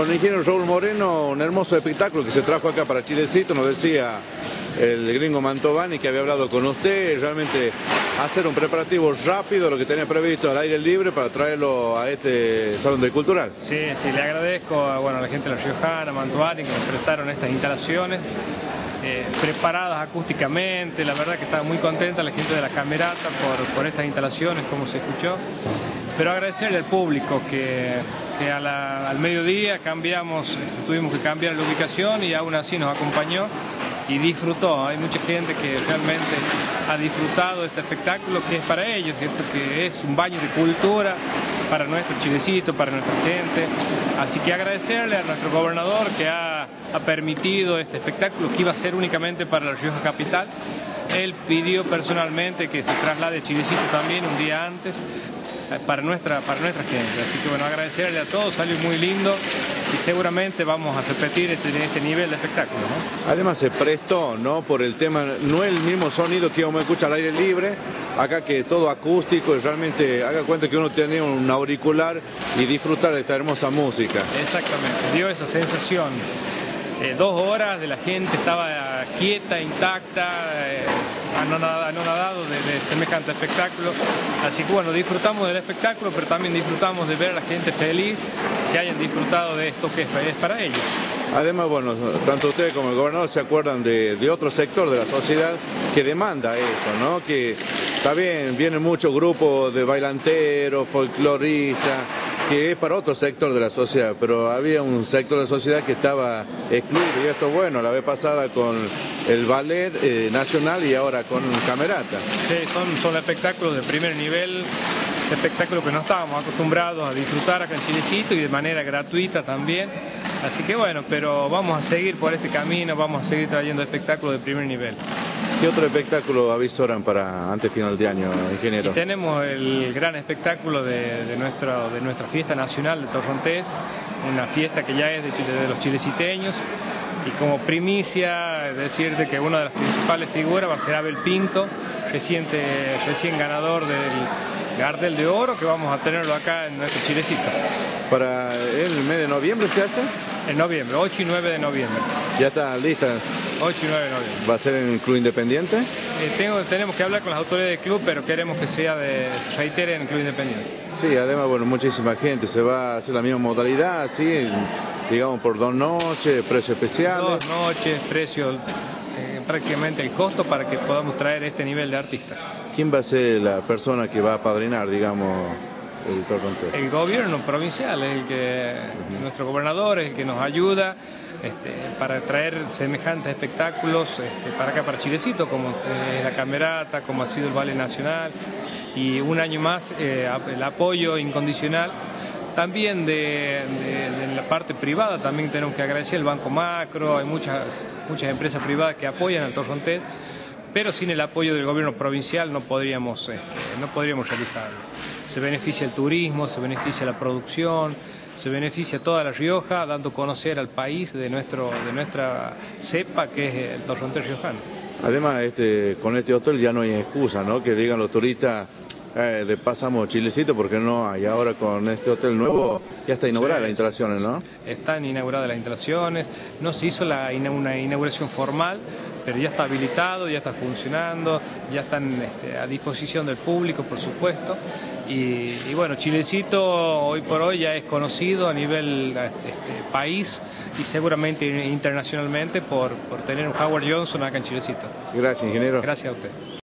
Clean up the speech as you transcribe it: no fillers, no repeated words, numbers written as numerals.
Bueno, ingeniero Raúl Moreno, un hermoso espectáculo que se trajo acá para Chilecito, nos decía el gringo Mantovani que había hablado con usted, realmente hacer un preparativo rápido, lo que tenía previsto al aire libre para traerlo a este Salón de Cultural. Sí, le agradezco a la gente de La Riojana, Mantovani, que nos prestaron estas instalaciones, preparadas acústicamente. La verdad que estaba muy contenta la gente de la Camerata por estas instalaciones, como se escuchó. Pero agradecerle al público que al mediodía tuvimos que cambiar la ubicación y aún así nos acompañó y disfrutó. Hay mucha gente que realmente ha disfrutado de este espectáculo que es para ellos, ¿cierto? Que es un baño de cultura para nuestro Chilecito, para nuestra gente. Así que agradecerle a nuestro gobernador que ha permitido este espectáculo que iba a ser únicamente para La Rioja Capital. Él pidió personalmente que se traslade a Chilecito también un día antes para nuestra gente. Así que bueno, agradecerle a todos, salió muy lindo y seguramente vamos a repetir este nivel de espectáculo, ¿no? Además se prestó, ¿no? Por el tema, no es el mismo sonido que uno escucha al aire libre, acá que todo acústico y realmente haga cuenta que uno tenía un auricular y disfrutar de esta hermosa música. Exactamente, dio esa sensación. 2 horas de la gente estaba quieta, intacta, anonadado de semejante espectáculo. Así que bueno, disfrutamos del espectáculo, pero también disfrutamos de ver a la gente feliz, que hayan disfrutado de esto que es para ellos. Además, bueno, tanto ustedes como el gobernador se acuerdan de otro sector de la sociedad que demanda esto, ¿no? Que está bien, vienen muchos grupos de bailanteros, folcloristas, que es para otro sector de la sociedad, pero había un sector de la sociedad que estaba excluido y esto bueno, la vez pasada con el ballet nacional y ahora con Camerata. Sí, son espectáculos de primer nivel, espectáculos que no estábamos acostumbrados a disfrutar acá en Chilecito y de manera gratuita también. Así que bueno, pero vamos a seguir por este camino, vamos a seguir trayendo espectáculos de primer nivel. ¿Qué otro espectáculo avisoran para antes final de año, ingeniero? Y tenemos el gran espectáculo de nuestra fiesta nacional de Torrontés, una fiesta que ya es de los chileciteños. Y como primicia, decirte que una de las principales figuras va a ser Abel Pinto, recién ganador del Gardel de Oro, que vamos a tenerlo acá en nuestro Chilecito. ¿Para el mes de noviembre se hace? En noviembre, 8 y 9 de noviembre. ¿Ya está lista? 8 y 9 de noviembre. ¿Va a ser en el Club Independiente? Tenemos que hablar con las autoridades del club, pero queremos que se reitere en el Club Independiente. Sí, además, bueno, muchísima gente. Se va a hacer la misma modalidad, ¿sí? Digamos por 2 noches, precio especial. 2 noches, precio, prácticamente el costo para que podamos traer este nivel de artista. ¿Quién va a ser la persona que va a apadrinar, digamos, el Torrontés? El gobierno provincial es nuestro gobernador es el que nos ayuda para traer semejantes espectáculos para acá, para Chilecito, como la Camerata, como ha sido el Ballet Nacional, y un año más el apoyo incondicional. También de la parte privada también tenemos que agradecer el Banco Macro, hay muchas empresas privadas que apoyan al Torrontés, pero sin el apoyo del gobierno provincial no podríamos realizarlo. Se beneficia el turismo, se beneficia la producción, se beneficia toda La Rioja, dando a conocer al país de nuestra cepa, que es el Torrontés riojano. Además, con este hotel ya no hay excusa, ¿no? Que digan los turistas, pasamos Chilecito porque no hay. Ahora con este hotel nuevo ya está inaugurada las instalaciones, ¿no? Están inauguradas las instalaciones, no se hizo una inauguración formal, pero ya está habilitado, ya está funcionando, ya están a disposición del público, por supuesto. Y bueno, Chilecito hoy por hoy ya es conocido a nivel país y seguramente internacionalmente por tener un Howard Johnson acá en Chilecito. Gracias, ingeniero. Gracias a usted.